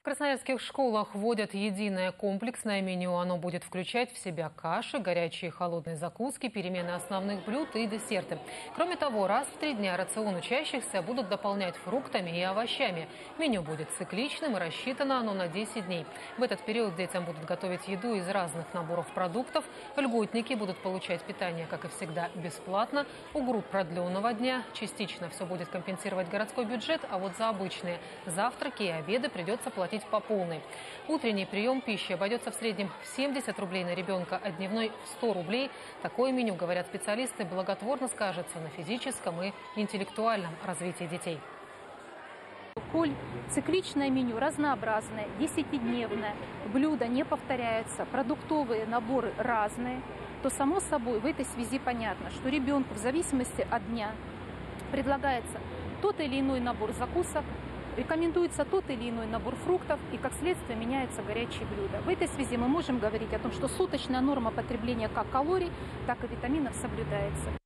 В красноярских школах вводят единое комплексное меню. Оно будет включать в себя каши, горячие и холодные закуски, перемены основных блюд и десерты. Кроме того, раз в 3 дня рацион учащихся будут дополнять фруктами и овощами. Меню будет цикличным и рассчитано оно на 10 дней. В этот период детям будут готовить еду из разных наборов продуктов. Льготники будут получать питание, как и всегда, бесплатно. У групп продленного дня частично все будет компенсировать городской бюджет, а вот за обычные завтраки и обеды придется платить по полной. Утренний прием пищи обойдется в среднем в 70 рублей на ребенка, а дневной в 100 рублей. Такое меню, говорят специалисты, благотворно скажется на физическом и интеллектуальном развитии детей. Коль цикличное меню разнообразное, 10-дневное, блюда не повторяются, продуктовые наборы разные, то само собой в этой связи понятно, что ребенку в зависимости от дня предлагается тот или иной набор закусок, рекомендуется тот или иной набор фруктов и, как следствие, меняются горячие блюда. В этой связи мы можем говорить о том, что суточная норма потребления как калорий, так и витаминов соблюдается.